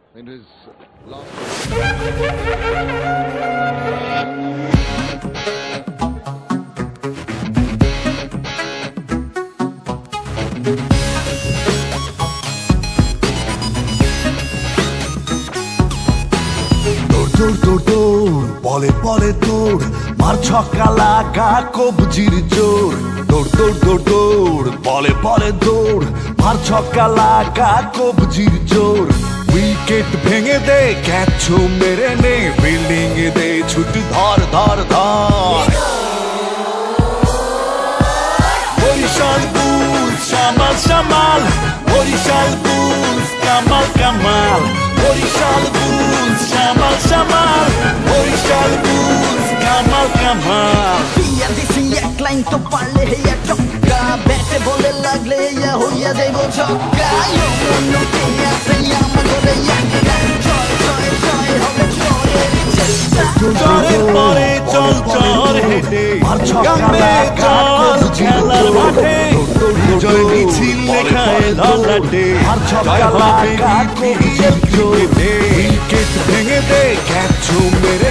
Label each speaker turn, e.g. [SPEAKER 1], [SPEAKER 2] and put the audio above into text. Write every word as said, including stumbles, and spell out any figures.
[SPEAKER 1] in his last
[SPEAKER 2] দৌড় দৌড় দৌড় বলে বলে দৌড় মার ছক্কা লাগা কবজির জোর দৌড় দৌড় দৌড় দৌড় বলে বলে দৌড় মার ছক্কা লাগা কবজির জোর উইকেট ভেঙে দে ক্যাচ মেরে নে ফিল্ডিং এ দে ছুট ধর ধর ধর বরিশাল বুলস শামাল শামাল বরিশাল বুলস কামাল কামাল বরিশাল বুলস শামাল শামাল বরিশাল বুলস কামাল কামাল
[SPEAKER 3] দিয়া দিছি এক লাইন তো পারলে হেয়া চক্কা ব্যাটে বলে লাগলে হেয়া হইয়া যাইব ছক্কা ইউনোকে আছে আমার করে একটা জয় জয় জয় হবে জয়ের চেষ্টা
[SPEAKER 2] জয়ের পরে চল চল হেঁটে গামে চল খেলার মাঠে জয় মিছিল লেখায় ললাটে জয় হবে উইকেট ভেঙে দে ক্যাচ মেরে